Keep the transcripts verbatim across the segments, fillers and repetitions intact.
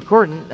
recording.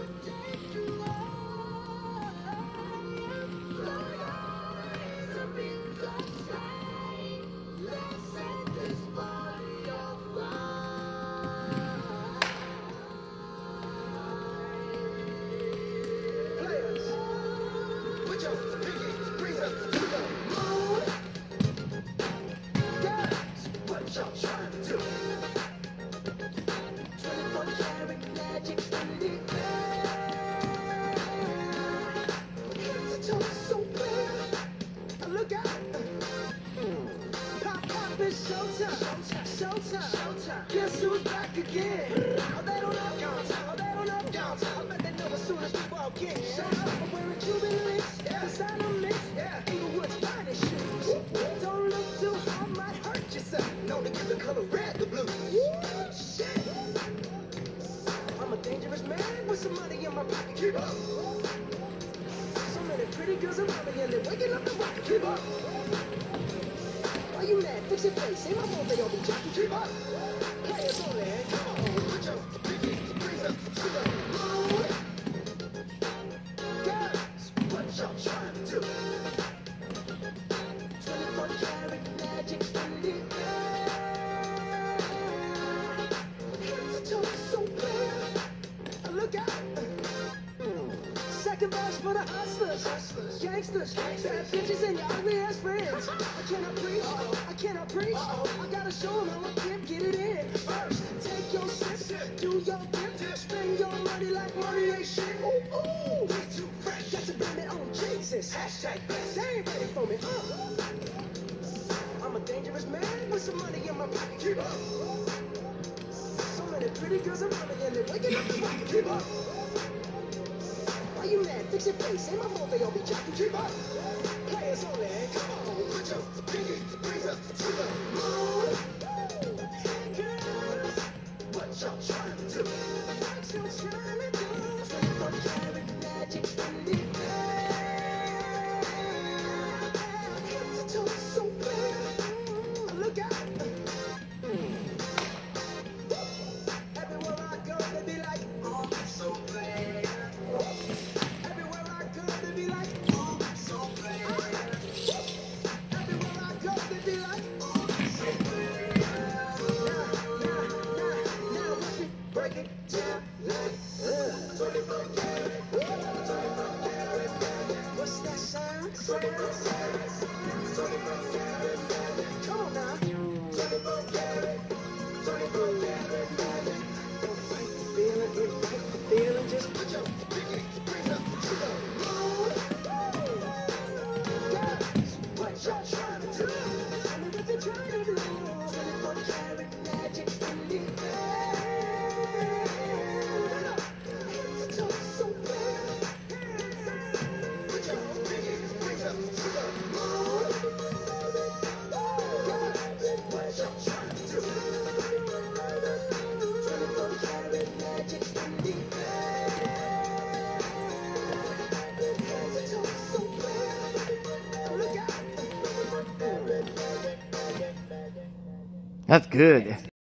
Guess who's back again? Oh, they don't know. Oh, they don't know. I bet they know as soon as we walk in. Show up, I'm wearing Cuban links. Designer mix. Inglewood's finest shoes. Don't look too hard, might hurt yourself. Know to give the color red the blues. Shit. I'm a dangerous man with some money in my pocket. Keep up. So many pretty girls around me and they're waking up the rocket. Keep up. Why you mad? Fix your face. Ain't my fault they all be jocking. Keep up. Players only. Come on. Put your pinky rings up to the moon. Girls, what y'all trying to do? twenty-four karat magic in the air. Head to toe so clear. Look out. Second verse for the hustlers, hustlers, gangsters, bad bitches and your ugly ass friends. I cannot preach, I cannot preach. I gotta show them how I can get it in. First, take your sip, do your dip, spend your money like money ain't shit. Ooh, ooh, we too fresh. Got to blame it on Jesus. Hashtag blessed. They ain't ready for me. Uh. I'm a dangerous man with some money in my pocket. Keep up. So many pretty girls around me and they're waking up the rocket. Keep up. Why you mad? Fix your face. Ain't my fault they all be jocking. Keep up. Players only. Come on. Put your pinky rings up to the moon. Girls, what y'all trying to do? What y'all trying to do? twenty-four karat magic in the air. Head to toe so clear. Look out. Everywhere I go, they be like, oh, so clear. Everywhere I go, they be like, oh, so clear. Everywhere I go, they be like, oh, so clear. Now, now, now, now, watch me break it down like uh. twenty-four karat, twenty-four karat, what's that sound? twenty-four karat, twenty-four karat, come on now. twenty-four karat, twenty-four karat, don't fight the feeling, invite the feeling, just put your pinky rings up to the moon. Girls, what y'all trying to do? Tell me what you're trying to do. twenty-four karat magic in the air. Head to toe so clear. Put your pinky rings up to the moon. Girls, what y'all trying to do? twenty-four karat magic in the air. Head to toe so clear. Look out. That's good.